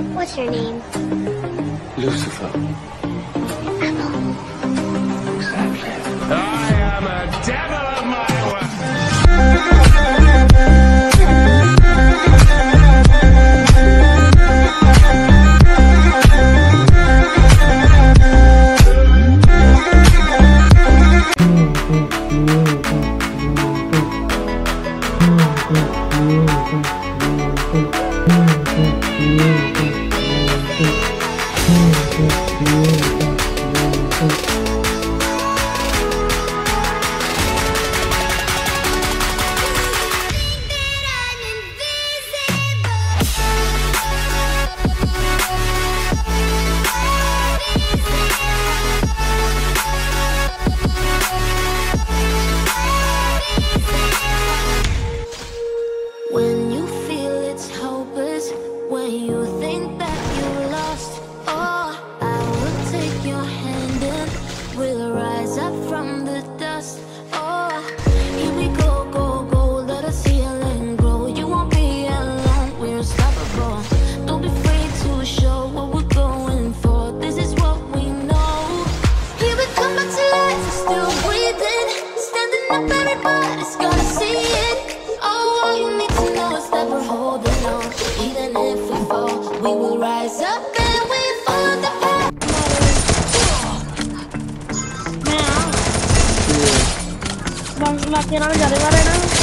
What's your name? Lucifer. Apple. Exactly. I am a devil of my work. When you feel it's hopeless, when you think that you're lost, oh, I will take your hand and we'll rise up from the dust. Oh, here we go, go, go, let us heal and grow. You won't be alone, we're unstoppable. Don't be afraid to show what we're going for. This is what we know. Here we come back to life, we're still breathing. Standing up, everybody's gonna see it. Oh, all you need to know is that we're holding on. Even if we fall, we will rise up and we follow the path. Bang, semakin lama jadi mana?